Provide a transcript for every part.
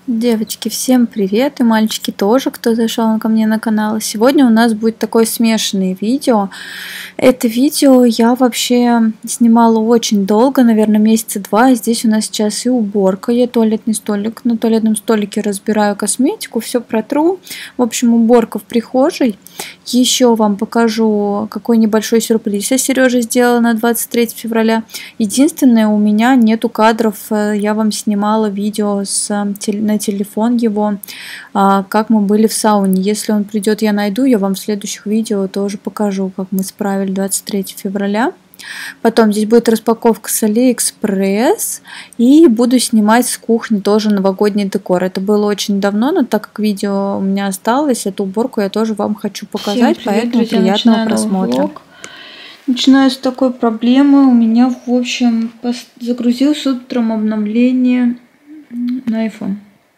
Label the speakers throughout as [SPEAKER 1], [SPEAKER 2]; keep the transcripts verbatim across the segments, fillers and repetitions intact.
[SPEAKER 1] Девочки, всем привет, и мальчики тоже, кто зашел ко мне на канал. Сегодня у нас будет такое смешанное видео. Это видео я вообще снимала очень долго, наверное, месяца два. Здесь у нас сейчас и уборка, я туалетный столик. На туалетном столике разбираю косметику, все протру. В общем, уборка в прихожей. Еще вам покажу, какой небольшой сюрприз я Сереже сделала на двадцать третье февраля. Единственное, у меня нету кадров, я вам снимала видео с, на телефон его, как мы были в сауне. Если он придет, я найду, я вам в следующих видео тоже покажу, как мы справили двадцать третье февраля. Потом здесь будет распаковка с Алиэкспресс, и буду снимать с кухни тоже новогодний декор. Это было очень давно, но так как видео у меня осталось, эту уборку я тоже вам хочу показать. Всем привет, поэтому друзья, приятного просмотра. Начинаю с такой проблемы. У меня, в общем, загрузился утром обновление на iPhone.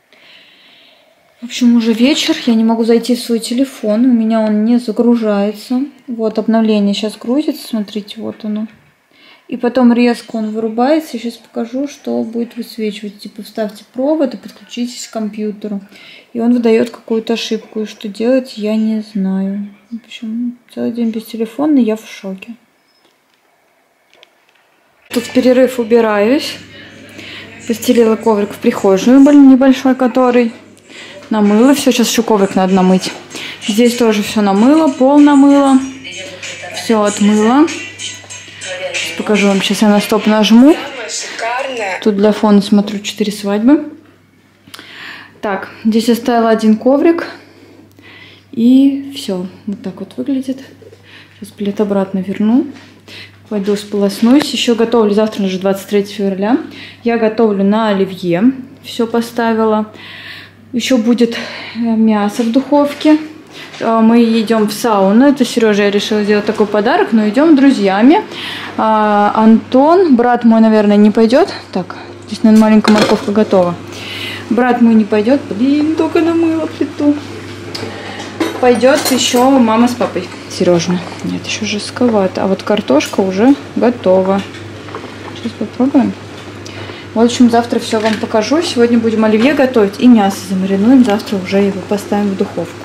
[SPEAKER 1] В общем, уже вечер, я не могу зайти в свой телефон, у меня он не загружается. Вот обновление сейчас грузится, смотрите, вот оно. И потом резко он вырубается, сейчас покажу, что будет высвечивать. Типа вставьте провод и подключитесь к компьютеру. И он выдает какую-то ошибку, и что делать, я не знаю. В общем, целый день без телефона, я в шоке. Тут в перерыв убираюсь. Постелила коврик в прихожую, небольшой который. Намыла все, сейчас еще коврик надо намыть. Здесь тоже все намыла, пол намыла. Все отмыла. Сейчас покажу вам, сейчас я на стоп нажму. Тут для фона смотрю четыре свадьбы. Так, здесь оставила один коврик. И все, вот так вот выглядит. Сейчас билет обратно верну. Пойду сполоснусь. Еще готовлю, завтра уже двадцать третье февраля. Я готовлю на оливье. Все поставила. Еще будет мясо в духовке. Мы идем в сауну. Это Сережа, я решила сделать такой подарок, но идем с друзьями. А, Антон, брат мой, наверное, не пойдет. Так, здесь, наверное, маленькая морковка готова. Брат мой не пойдет. Блин, только намыла плиту. Пойдет еще мама с папой. Сережа. Нет, еще жестковато. А вот картошка уже готова. Сейчас попробуем. В общем, завтра все вам покажу. Сегодня будем оливье готовить и мясо замаринуем. Завтра уже его поставим в духовку.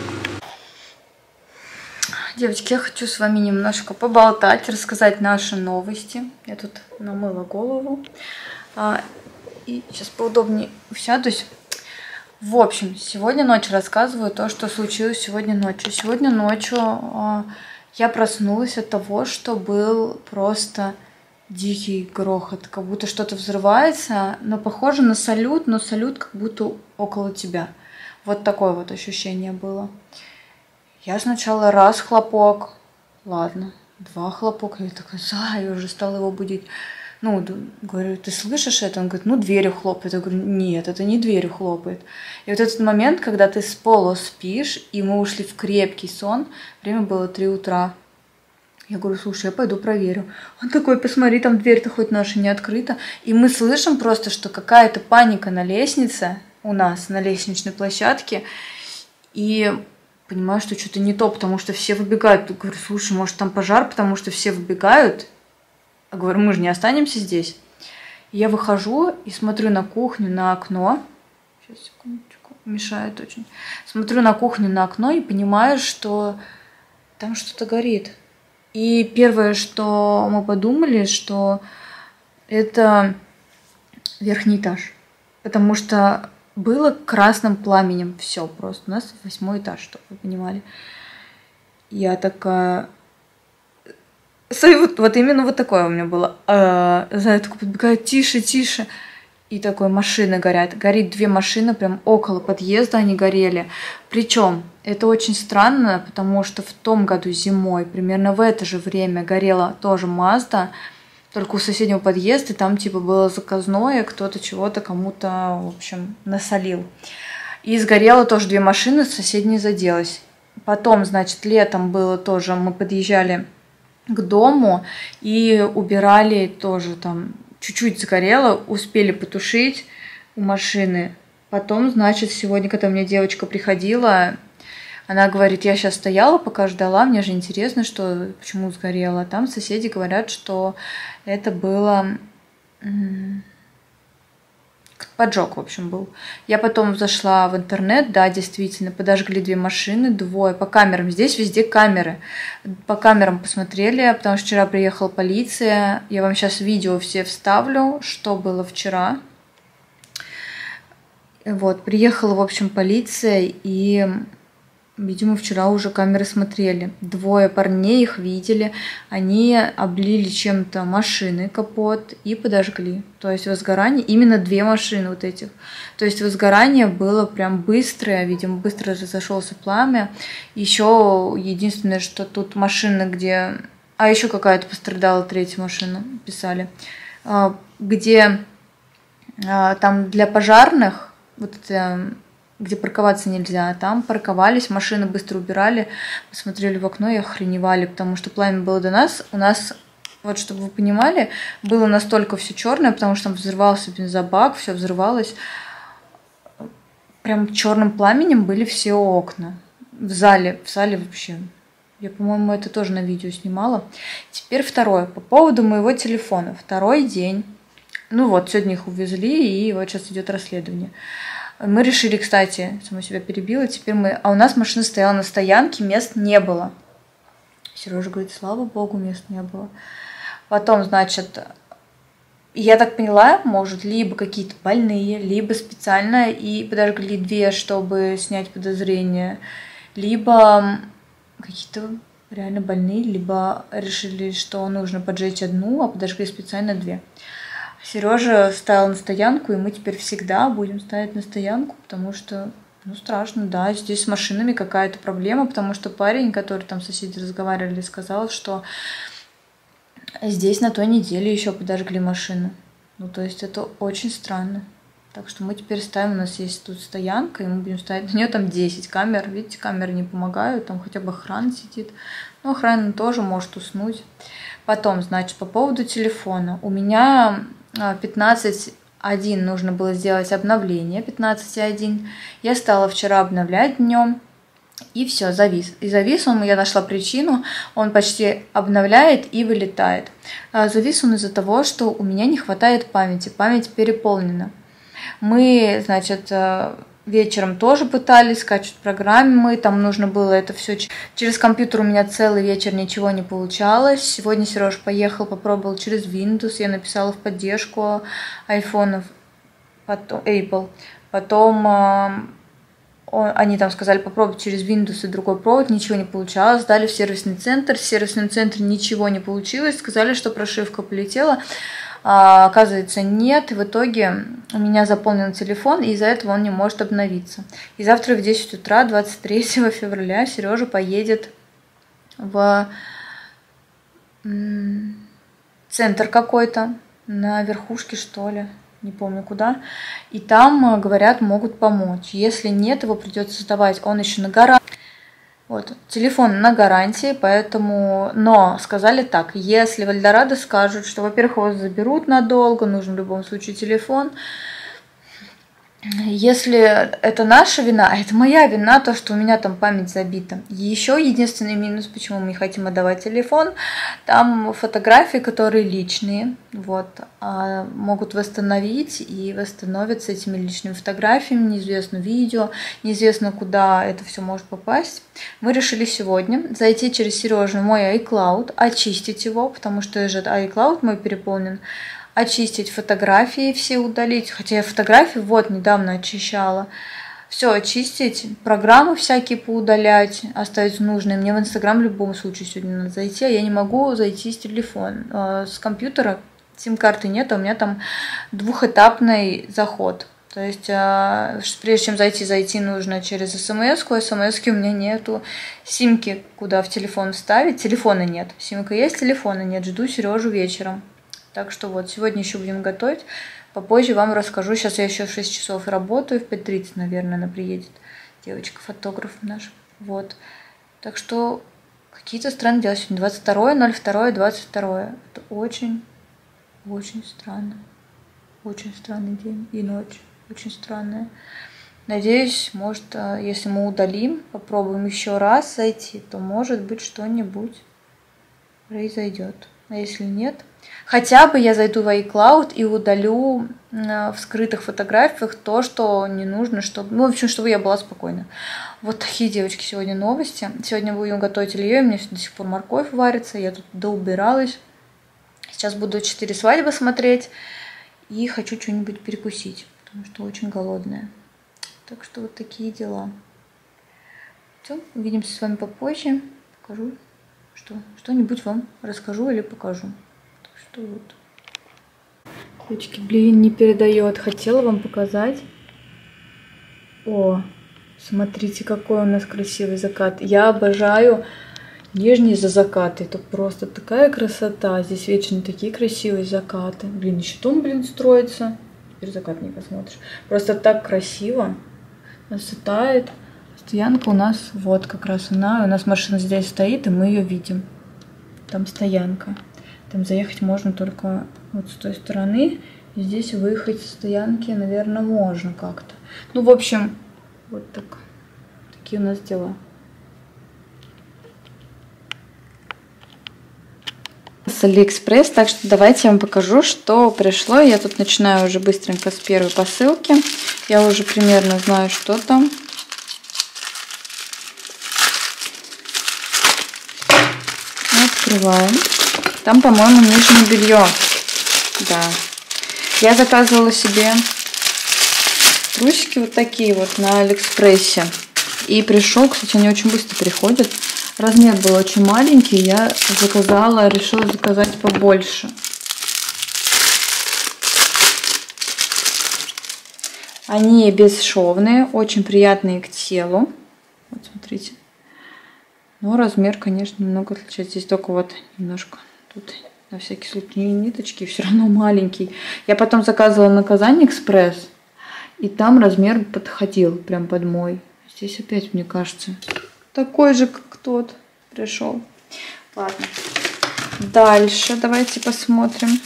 [SPEAKER 1] Девочки, я хочу с вами немножко поболтать, рассказать наши новости. Я тут намыла голову. А, и сейчас поудобнее сядусь. В общем, сегодня ночью рассказываю то, что случилось сегодня ночью. Сегодня ночью а, я проснулась от того, что был просто... дикий грохот, как будто что-то взрывается, но похоже на салют, но салют как будто около тебя. Вот такое вот ощущение было. Я сначала раз хлопок, ладно, два хлопка, я такая, за, я уже стала его будить. Ну, говорю, ты слышишь это? Он говорит, ну, дверью хлопает. Я говорю, нет, это не дверью хлопает. И вот этот момент, когда ты с полу спишь, и мы ушли в крепкий сон, время было три утра. Я говорю, слушай, я пойду проверю. Он такой, посмотри, там дверь-то хоть наша не открыта. И мы слышим просто, что какая-то паника на лестнице у нас, на лестничной площадке. И понимаю, что что-то не то, потому что все выбегают. Я говорю, слушай, может там пожар, потому что все выбегают. Я говорю, мы же не останемся здесь. И я выхожу и смотрю на кухню, на окно. Сейчас, секундочку, мешает очень. Смотрю на кухню, на окно и понимаю, что там что-то горит. И первое, что мы подумали, что это верхний этаж. Потому что было красным пламенем все просто. У нас восьмой этаж, чтобы вы понимали. Я такая... Вот, вот именно вот такое у меня было. А, Зая такой подбегает, тише, тише. И такой, машины горят. Горит две машины, прям около подъезда они горели. Причем это очень странно, потому что в том году зимой, примерно в это же время, горела тоже Мазда, только у соседнего подъезда, там типа было заказное, кто-то чего-то кому-то, в общем, насолил. И сгорело тоже две машины, соседней заделась. Потом, значит, летом было тоже, мы подъезжали к дому и убирали тоже там... Чуть-чуть сгорело, успели потушить у машины. Потом, значит, сегодня, когда у меня девочка приходила, она говорит, я сейчас стояла, пока ждала, мне же интересно, что, почему сгорело. Там соседи говорят, что это было... Поджог, в общем, был. Я потом зашла в интернет, да, действительно, подожгли две машины, двое, по камерам. Здесь везде камеры. По камерам посмотрели, потому что вчера приехала полиция. Я вам сейчас видео все вставлю, что было вчера. Вот, приехала, в общем, полиция, и, видимо, вчера уже камеры смотрели. Двое парней их видели, они облили чем-то машины, капот, и подожгли. То есть возгорание, именно две машины вот этих. То есть возгорание было прям быстрое, видимо, быстро разошелся пламя. Еще единственное, что тут машины, где... А еще какая-то пострадала, третья машина, писали. Где там для пожарных, вот это, где парковаться нельзя, там парковались, машины быстро убирали, посмотрели в окно и охреневали, потому что пламя было до нас. У нас, вот чтобы вы понимали, было настолько все черное, потому что там взрывался бензобак, все взрывалось. Прям черным пламенем были все окна. В зале, в зале вообще. Я, по-моему, это тоже на видео снимала. Теперь второе. По поводу моего телефона. Второй день. Ну вот, сегодня их увезли, и вот сейчас идет расследование. Мы решили, кстати, сама себя перебила, теперь мы... А у нас машина стояла на стоянке, мест не было. Сережа говорит, слава богу, мест не было. Потом, значит, я так поняла, может, либо какие-то больные, либо специально и подожгли две, чтобы снять подозрения, либо какие-то реально больные, либо решили, что нужно поджечь одну, а подожгли специально две. Сережа ставил на стоянку, и мы теперь всегда будем ставить на стоянку, потому что, ну, страшно, да, здесь с машинами какая-то проблема, потому что парень, который там соседи разговаривали, сказал, что здесь на той неделе еще подожгли машину. Ну, то есть это очень странно. Так что мы теперь ставим, у нас есть тут стоянка, и мы будем ставить, на нее там десять камер, видите, камеры не помогают, там хотя бы охрана сидит, но охрана тоже может уснуть. Потом, значит, по поводу телефона. У меня пятнадцать один нужно было сделать обновление, пятнадцать один. Я стала вчера обновлять днем, и все, завис. И завис он, я нашла причину, он почти обновляет и вылетает. Завис он из-за того, что у меня не хватает памяти, память переполнена. Мы, значит, вечером тоже пытались скачивать программы, там нужно было это все через компьютер, у меня целый вечер ничего не получалось. Сегодня Сереж поехал, попробовал через Windows, я написала в поддержку айфонов, потом Apple, потом он, они там сказали попробовать через Windows и другой провод, ничего не получалось, дали в сервисный центр, в сервисном центре ничего не получилось, сказали, что прошивка полетела. А, оказывается, нет. И в итоге у меня заполнен телефон, и из-за этого он не может обновиться. И завтра в десять утра, двадцать третьего февраля, Сережа поедет в центр какой-то, на верхушке, что ли, не помню куда. И там, говорят, могут помочь. Если нет, его придется сдавать. Он еще на гарантии. Вот, телефон на гарантии, поэтому, но сказали так, если в Эльдорадо скажут, что, во-первых, вас заберут надолго, нужен в любом случае телефон, если это наша вина, а это моя вина, то, что у меня там память забита. Еще единственный минус, почему мы не хотим отдавать телефон, там фотографии, которые личные, вот, могут восстановить и восстановятся этими личными фотографиями, неизвестно видео, неизвестно, куда это все может попасть. Мы решили сегодня зайти через Сережу в мой iCloud, очистить его, потому что же iCloud мой переполнен, очистить фотографии все удалить, хотя я фотографии вот недавно очищала, все очистить, программы всякие поудалять, оставить нужные. Мне в Инстаграм в любом случае сегодня надо зайти, а я не могу зайти с телефона, с компьютера, сим-карты нет, а у меня там двухэтапный заход. То есть, прежде чем зайти, зайти нужно через смс-ку, а смс-ки у меня нету, симки, куда в телефон вставить, телефона нет, симка есть, телефона нет, жду Сережу вечером. Так что вот, сегодня еще будем готовить. Попозже вам расскажу. Сейчас я еще в шесть часов работаю. В пять тридцать, наверное, она приедет. Девочка-фотограф наш. Вот. Так что какие-то странные дела. Сегодня двадцать второе ноль второе двадцать второе. Это очень, очень странно. Очень странный день и ночь. Очень странная. Надеюсь, может, если мы удалим, попробуем еще раз зайти, то, может быть, что-нибудь произойдет. А если нет, хотя бы я зайду в iCloud и удалю в скрытых фотографиях то, что не нужно, чтобы, ну, в общем, чтобы я была спокойна. Вот такие, девочки, сегодня новости. Сегодня будем готовить Илью, у меня до сих пор морковь варится, я тут доубиралась. Сейчас буду четыре свадьбы смотреть и хочу что-нибудь перекусить, потому что очень голодная. Так что вот такие дела. Все, увидимся с вами попозже. Покажу, что что-нибудь вам расскажу или покажу. Так что вот. Девочки, блин, не передает. Хотела вам показать. О, смотрите, какой у нас красивый закат. Я обожаю нижний за закаты. Это просто такая красота. Здесь вечно такие красивые закаты. Блин, еще дом, блин, строится. Теперь закат не посмотришь. Просто так красиво. Насытает. Стоянка у нас вот как раз она. У нас машина здесь стоит, и мы ее видим. Там стоянка. Там заехать можно только вот с той стороны. И здесь выехать со стоянки, наверное, можно как-то. Ну, в общем, вот так. Такие у нас дела. С Алиэкспресс, так что давайте я вам покажу, что пришло. Я тут начинаю уже быстренько с первой посылки. Я уже примерно знаю, что там. Открываем. Там, по-моему, нижнее белье. Да. Я заказывала себе трусики вот такие вот на Алиэкспрессе. И пришел, кстати, они очень быстро приходят. Размер был очень маленький, я заказала, решила заказать побольше. Они бесшовные, очень приятные к телу. Вот смотрите. Но размер, конечно, немного отличается. Здесь только вот немножко тут на всякий случай ниточки, все равно маленький. Я потом заказывала на Казань Экспресс, и там размер подходил прям под мой. Здесь опять, мне кажется, такой же, как тот пришел. Ладно. Дальше давайте посмотрим.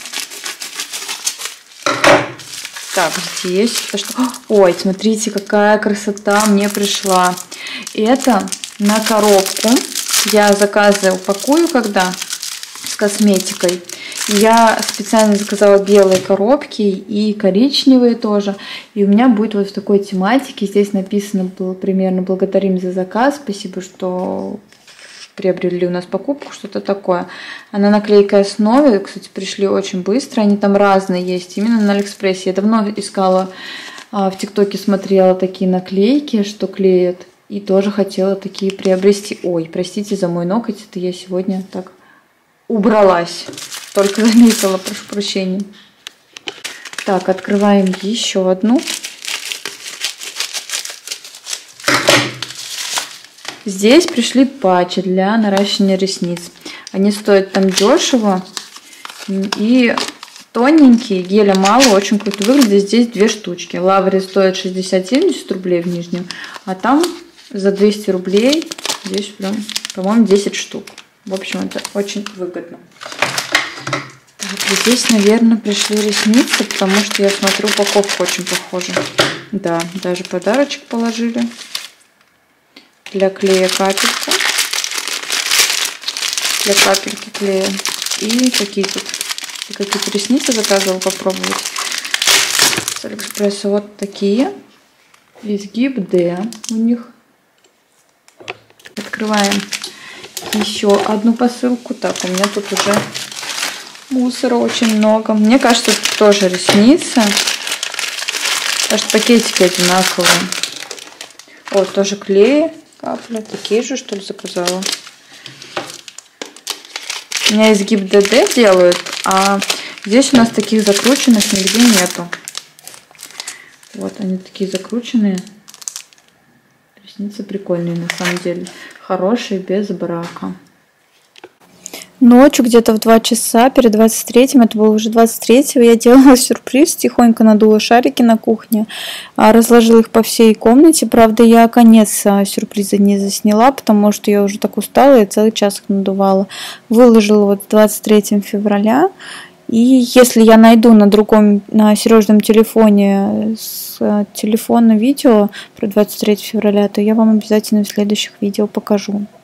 [SPEAKER 1] Так, здесь это что? Ой, смотрите, какая красота мне пришла. Это на коробку. Я заказываю, упакую когда с косметикой. Я специально заказала белые коробки и коричневые тоже. И у меня будет вот в такой тематике. Здесь написано было примерно «Благодарим за заказ». Спасибо, что приобрели у нас покупку, что-то такое. А на наклейкой основе, кстати, пришли очень быстро. Они там разные есть, именно на Алиэкспрессе. Я давно искала, в ТикТоке смотрела такие наклейки, что клеят. И тоже хотела такие приобрести. Ой, простите за мой ноготь, это я сегодня так убралась. Только заметила, прошу прощения. Так, открываем еще одну. Здесь пришли патчи для наращивания ресниц. Они стоят там дешево. И тоненькие, геля мало, очень круто выглядят. Здесь две штучки. Лаври стоит шестьдесят-семьдесят рублей в нижнем. А там за двести рублей здесь прям, по-моему, десять штук. В общем, это очень выгодно. Так, здесь, наверное, пришли ресницы, потому что я смотрю, упаковка очень похожа. Да, даже подарочек положили. Для клея капелька. Для капельки клея. И какие тут какие-то ресницы заказывала попробовать. С Алиэкспресса вот такие. Изгиб D у них. Открываем еще одну посылку. Так, у меня тут уже мусора очень много. Мне кажется, это тоже ресницы. Потому что пакетики одинаковые. О, тоже клей. Капля. Такие же, что ли, заказала? У меня изгиб ди ди делают, а здесь у нас таких закрученных нигде нету. Вот они такие закрученные. Ресницы прикольные на самом деле. Хорошие, без брака. Ночью, где-то в два часа, перед двадцать третьим, это было уже двадцать третьего, я делала сюрприз, тихонько надула шарики на кухне, разложила их по всей комнате. Правда, я конец сюрприза не засняла, потому что я уже так устала, я целый час их надувала. Выложила вот двадцать третьего февраля. И если я найду на другом, на Сережном телефоне с телефона видео про двадцать третьего февраля, то я вам обязательно в следующих видео покажу.